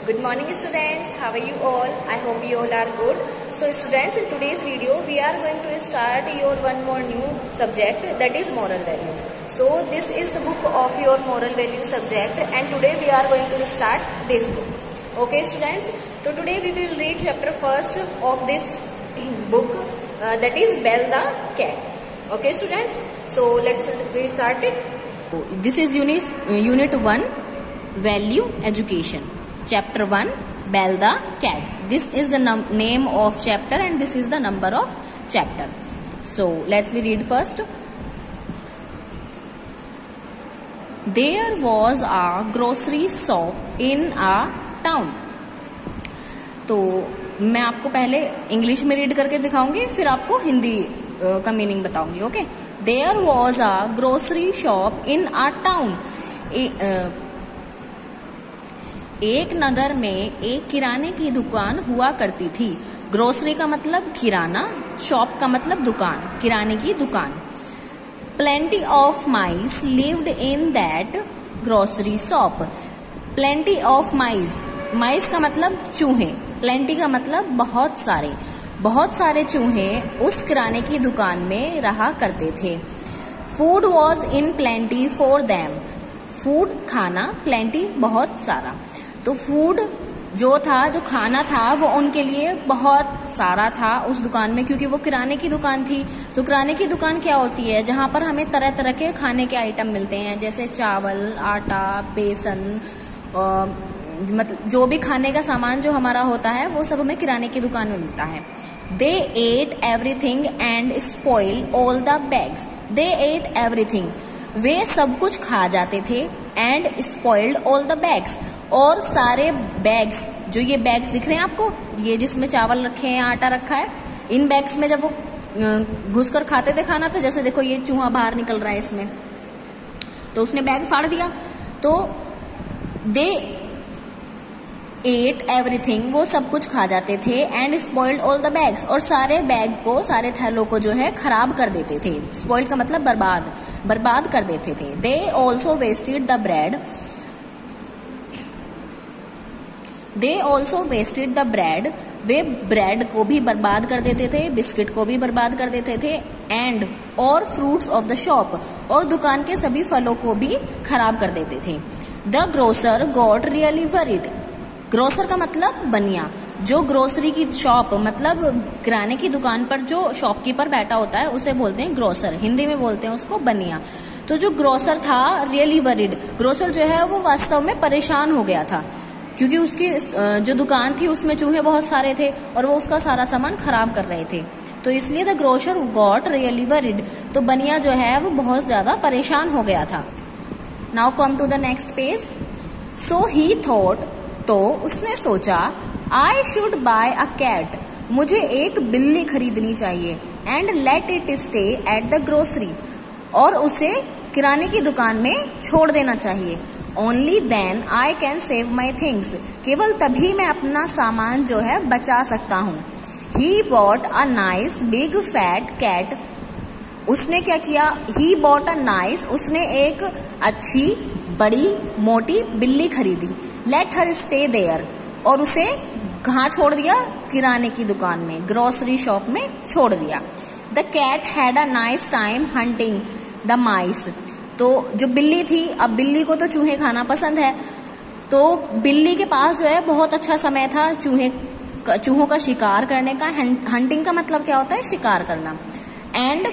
Good morning students, how are you all? I hope you all are good. So students, in today's video we are going to start your one more new subject, that is moral value. So this is the book of your moral value subject and today we are going to start this book. Okay students, so today we will read chapter first of this book, that is Belle the Cat. Okay students, so let's start it. This is unit 1, value education. Chapter 1, Belle the Cat. This is the name of chapter and this is the number of chapter. So let's read first. There was a grocery shop in a town. तो मैं आपको पहले English में read करके दिखाऊंगी, फिर आपको हिंदी का मीनिंग बताऊंगी. Okay. There was a grocery shop in a town. एक नगर में एक किराने की दुकान हुआ करती थी. ग्रोसरी का मतलब किराना, शॉप का मतलब दुकान, किराने की दुकान. Plenty of mice lived in that grocery shop. Plenty of mice, mice का मतलब चूहे, plenty का मतलब बहुत सारे, बहुत सारे चूहे उस किराने की दुकान में रहा करते थे. Food was in plenty for them. Food खाना, plenty बहुत सारा. तो फूड जो था, जो खाना था, वो उनके लिए बहुत सारा था उस दुकान में, क्योंकि वो किराने की दुकान थी. तो किराने की दुकान क्या होती है? जहाँ पर हमें तरह तरह के खाने के आइटम मिलते हैं, जैसे चावल, आटा, बेसन, मतलब जो भी खाने का सामान जो हमारा होता है वो सब हमें किराने की दुकान में मिलता है. They ate everything and spoiled all the bags. They ate everything. वे सब कुछ खा जाते थे and spoiled all the bags. और सारे बैग्स, जो ये बैग्स दिख रहे हैं आपको, ये जिसमें चावल रखे हैं, आटा रखा है, इन बैग्स में जब वो घुसकर खाते थे खाना, तो जैसे देखो ये चूहा बाहर निकल रहा है इसमें, तो उसने बैग फाड़ दिया. तो दे एट एवरीथिंग, वो सब कुछ खा जाते थे. And spoiled all the bags, और सारे बैग को, सारे थैलों को जो है खराब कर देते थे. स्पॉइल्ड का मतलब बर्बाद, बर्बाद कर देते थे. They also wasted the bread. They also wasted the bread. वे ब्रेड को भी बर्बाद कर देते थे, बिस्किट को भी बर्बाद कर देते थे. एंड और फ्रूट्स ऑफ द शॉप, और दुकान के सभी फलों को भी खराब कर देते थे. The grocer got really worried. Grocer का मतलब बनिया. जो ग्रोसरी की शॉप, मतलब किराने की दुकान पर जो शॉपकीपर बैठा होता है उसे बोलते हैं ग्रोसर, हिंदी में बोलते हैं उसको बनिया. तो जो ग्रोसर था, रियली वरीड, ग्रोसर जो है वो वास्तव में परेशान हो गया था, क्योंकि उसकी जो दुकान थी उसमें चूहे बहुत सारे थे और वो उसका सारा सामान खराब कर रहे थे. तो इसलिए the grocer got really worried. तो बनिया जो है वो बहुत ज्यादा परेशान हो गया था. Now come to the next page. So he thought, तो उसने सोचा, I should buy a cat, मुझे एक बिल्ली खरीदनी चाहिए. And let it stay at the grocery, और उसे किराने की दुकान में छोड़ देना चाहिए. Only then I can save my things, केवल तभी मैं अपना सामान जो है बचा सकता हूँ. He bought a nice big fat cat. उसने क्या किया? ही बॉट अ नाइस, उसने एक अच्छी बड़ी मोटी बिल्ली खरीदी. लेट हर स्टे देयर, और उसे कहाँ छोड़ दिया? किराने की दुकान में, ग्रोसरी शॉप में छोड़ दिया. The cat had a nice time hunting the mice. तो जो बिल्ली थी, अब बिल्ली को तो चूहे खाना पसंद है, तो बिल्ली के पास जो है बहुत अच्छा समय था चूहों का शिकार करने का. हंटिंग का मतलब क्या होता है? शिकार करना. एंड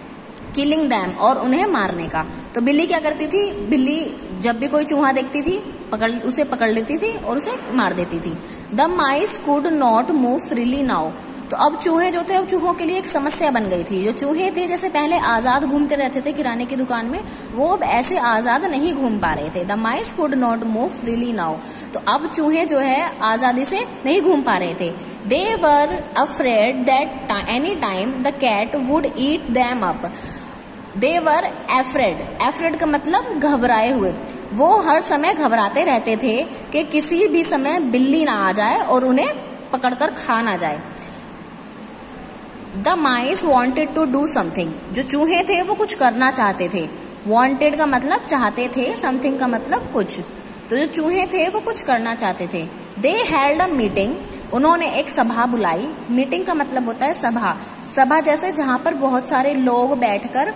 किलिंग दैम, और उन्हें मारने का. तो बिल्ली क्या करती थी? बिल्ली जब भी कोई चूहा देखती थी उसे पकड़ लेती थी और उसे मार देती थी. The mice could not move freely now. तो अब चूहे जो थे, अब चूहों के लिए एक समस्या बन गई थी. जो चूहे थे, जैसे पहले आजाद घूमते रहते थे किराने की दुकान में, वो अब ऐसे आजाद नहीं घूम पा रहे थे. The mice could not move freely now. तो अब चूहे जो है आजादी से नहीं घूम पा रहे थे. They were afraid that any time the cat would eat them up. They were afraid, afraid का मतलब घबराए हुए. वो हर समय घबराते रहते थे कि किसी भी समय बिल्ली ना आ जाए और उन्हें पकड़कर खा ना जाए. The mice wanted to do something. जो चूहे थे वो कुछ करना चाहते थे. वॉन्टेड का मतलब चाहते थे, समथिंग का मतलब कुछ. तो जो चूहे थे वो कुछ करना चाहते थे। दे हेल्ड अ मीटिंग, उन्होंने एक सभा बुलाई। मीटिंग का मतलब होता है सभा। सभा जैसे जहां पर बहुत सारे लोग बैठकर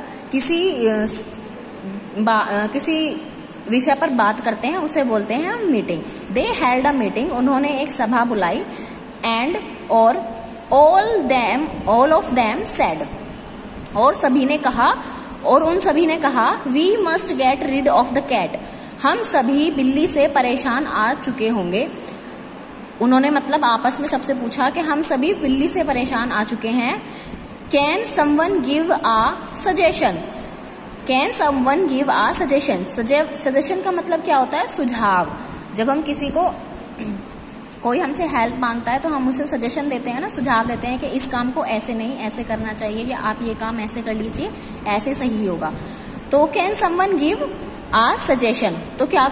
किसी विषय पर बात करते हैं, उसे बोलते हैं meeting. They held a meeting, उन्होंने एक सभा बुलाई। एंड और ऑल ऑफ देम सेड, और सभी ने कहा, और उन सभी ने कहा, we must get rid of the cat, हम सभी बिल्ली से परेशान आ चुके होंगे। उन्होंने मतलब आपस में सबसे पूछा कि हम सभी बिल्ली से परेशान आ चुके हैं। Can someone give a suggestion, can someone give a suggestion, suggestion का मतलब क्या होता है? सुझाव। जब हम किसी को, कोई हमसे हेल्प मांगता है तो हम उसे सजेशन देते हैं ना, सुझाव देते हैं कि इस काम को ऐसे नहीं ऐसे करना चाहिए, या आप ये काम ऐसे कर लीजिए, ऐसे सही होगा। तो can someone give a suggestion, तो क्या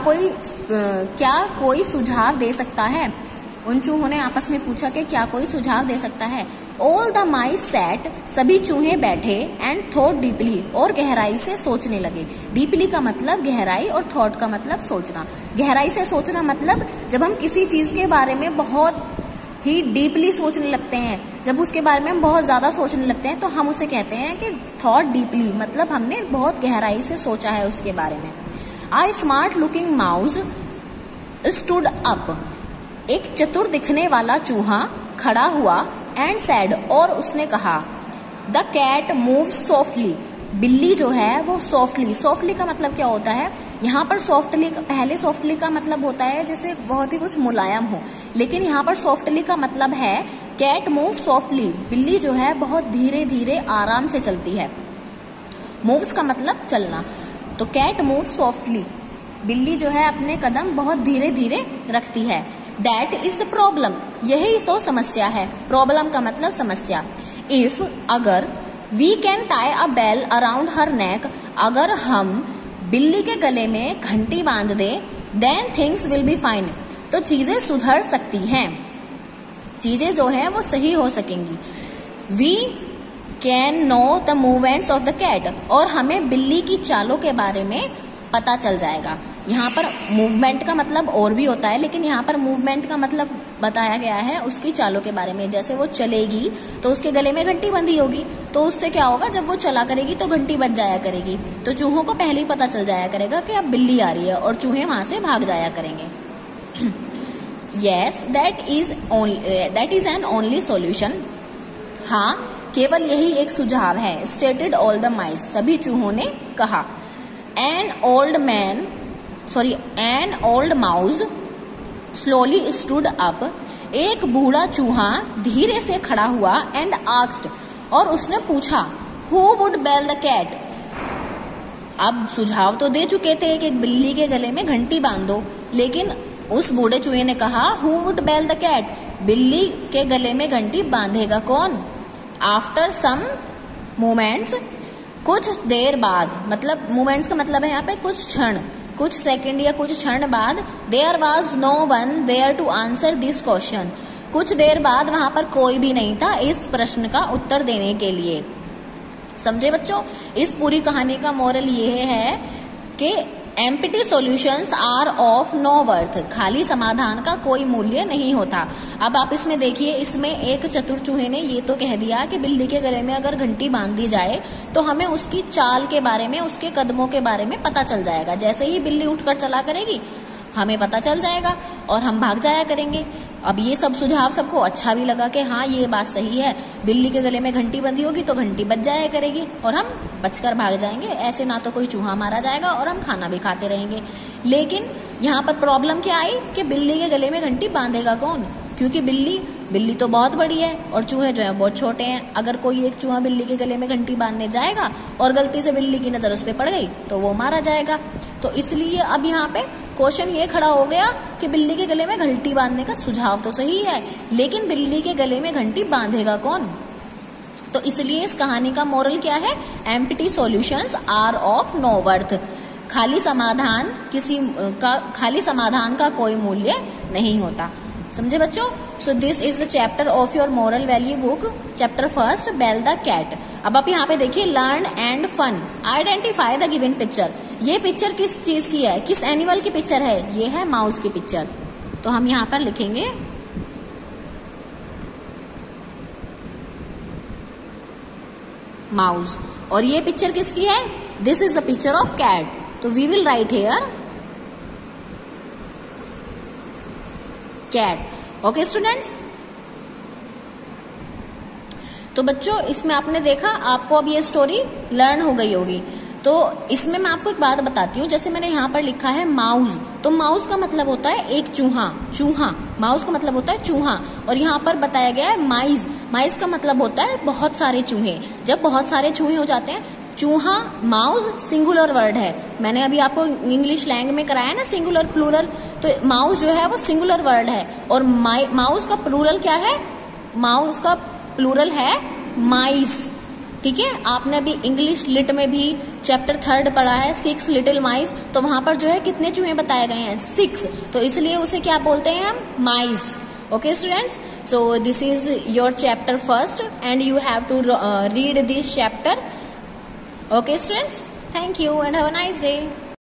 कोई सुझाव दे सकता है? उन चूहों ने आपस में पूछा कि क्या कोई सुझाव दे सकता है। ऑल द माइस सैट, सभी चूहे बैठे। एंड थॉट डीपली, और गहराई से सोचने लगे। डीपली का मतलब गहराई और थॉट का मतलब सोचना। गहराई से सोचना मतलब जब हम किसी चीज के बारे में बहुत ही डीपली सोचने लगते हैं, जब उसके बारे में हम बहुत ज्यादा सोचने लगते हैं, तो हम उसे कहते हैं कि थॉट डीपली, मतलब हमने बहुत गहराई से सोचा है उसके बारे में। I smart looking mouse stood up, एक चतुर दिखने वाला चूहा खड़ा हुआ। एंड सैड, और उसने कहा, द कैट मूव सॉफ्टली, बिल्ली जो है वो सॉफ्टली। सॉफ्टली का मतलब क्या होता है? यहाँ पर सॉफ्टली, पहले सॉफ्टली का मतलब होता है जैसे बहुत ही कुछ मुलायम हो, लेकिन यहाँ पर सॉफ्टली का मतलब है कैट मूव सॉफ्टली, बिल्ली जो है बहुत धीरे धीरे आराम से चलती है। मूव्स का मतलब चलना, तो कैट मूव सॉफ्टली, बिल्ली जो है अपने कदम बहुत धीरे धीरे रखती है। दैट इज द प्रॉब्लम, यही तो समस्या है। प्रॉब्लम का मतलब समस्या। इफ, अगर, we can tie a bell around her neck, अगर हम बिल्ली के गले में घंटी बांध दे, then things will be fine, तो चीजें सुधर सकती हैं, चीजें जो है वो सही हो सकेंगी। We can know the movements of the cat, और हमें बिल्ली की चालों के बारे में पता चल जाएगा। यहाँ पर मूवमेंट का मतलब और भी होता है, लेकिन यहाँ पर मूवमेंट का मतलब बताया गया है उसकी चालों के बारे में। जैसे वो चलेगी तो उसके गले में घंटी बंधी होगी, तो उससे क्या होगा, जब वो चला करेगी तो घंटी बज जाया करेगी, तो चूहों को पहले ही पता चल जाया करेगा कि अब बिल्ली आ रही है, और चूहे वहां से भाग जाया करेंगे। Yes, that is an only solution, हाँ केवल यही एक सुझाव है। स्टेटेड ऑल द माइस, सभी चूहों ने कहा। An old mouse slowly stood up, एक बूढ़ा चूहा धीरे से खड़ा हुआ। एंड आस्क्ड, और उसने पूछा, who would bell the cat, अब सुझाव तो दे चुके थे कि बिल्ली के गले में घंटी बांधो, लेकिन उस बूढ़े चूहे ने कहा, who would bell the cat, बिल्ली के गले में घंटी बांधेगा कौन? आफ्टर सम मोमेंट्स, कुछ देर बाद, मतलब मोमेंट्स का मतलब है यहाँ पे कुछ क्षण, कुछ सेकंड या कुछ क्षण बाद। There was no one there to answer this question, कुछ देर बाद वहां पर कोई भी नहीं था इस प्रश्न का उत्तर देने के लिए। समझे बच्चों? इस पूरी कहानी का मोरल ये है कि empty solutions are of no worth, खाली समाधान का कोई मूल्य नहीं होता। अब आप इसमें देखिए, इसमें एक चतुर चूहे ने ये तो कह दिया कि बिल्ली के गले में अगर घंटी बांध दी जाए तो हमें उसकी चाल के बारे में, उसके कदमों के बारे में पता चल जाएगा। जैसे ही बिल्ली उठकर चला करेगी हमें पता चल जाएगा और हम भाग जाया करेंगे। अब ये सब सुझाव सबको अच्छा भी लगा कि हाँ ये बात सही है, बिल्ली के गले में घंटी बंधी होगी तो घंटी बज जाया करेगी और हम बचकर भाग जाएंगे, ऐसे ना तो कोई चूहा मारा जाएगा और हम खाना भी खाते रहेंगे। लेकिन यहाँ पर प्रॉब्लम क्या आई कि बिल्ली के गले में घंटी बांधेगा कौन, क्योंकि बिल्ली तो बहुत बड़ी है और चूहे जो है बहुत छोटे हैं। अगर कोई एक चूहा बिल्ली के गले में घंटी बांधने जाएगा और गलती से बिल्ली की नजर उस पर पड़ गई तो वो मारा जाएगा। तो इसलिए अब यहाँ पे क्वेश्चन ये खड़ा हो गया कि बिल्ली के गले में घंटी बांधने का सुझाव तो सही है, लेकिन बिल्ली के गले में घंटी बांधेगा कौन? तो इसलिए इस कहानी का मोरल क्या है? Empty solutions are of no worth, खाली समाधान का कोई मूल्य नहीं होता। समझे बच्चों? So this is the chapter of your moral value book, chapter first, bell the cat. अब आप यहाँ पे देखिए, learn and fun, identify the given picture. ये पिक्चर किस चीज की है, किस एनिमल की पिक्चर है? ये है माउस की पिक्चर। तो हम यहां पर लिखेंगे माउस। और ये पिक्चर किसकी है? This is the picture of cat. तो we will write here cat. Okay students, तो बच्चों इसमें आपने देखा, आपको अब ये स्टोरी लर्न हो गई होगी। तो इसमें मैं आपको एक बात बताती हूँ, जैसे मैंने यहाँ पर लिखा है माउस, तो माउस का मतलब होता है एक चूहा। चूहा, माउस का मतलब होता है चूहा। और यहाँ पर बताया गया है माइज। माइज का मतलब होता है बहुत सारे चूहे। जब बहुत सारे चूहे हो जाते हैं, चूहा माउस सिंगुलर वर्ड है। मैंने अभी आपको इंग्लिश लैंग्वेज में कराया ना सिंगुलर प्लूरल, तो माउस जो है वो सिंगुलर वर्ड है। और माउस का प्लूरल क्या है? माउस का प्लूरल है माइस। ठीक है, आपने अभी इंग्लिश लिट में भी चैप्टर 3 पढ़ा है 6 लिटिल माइस। तो वहां पर जो है कितने चूहे बताए गए हैं? 6। तो इसलिए उसे क्या बोलते हैं हम? Mice. Okay students, so this is your chapter first and you have to read this chapter. Okay students, thank you and have a nice day.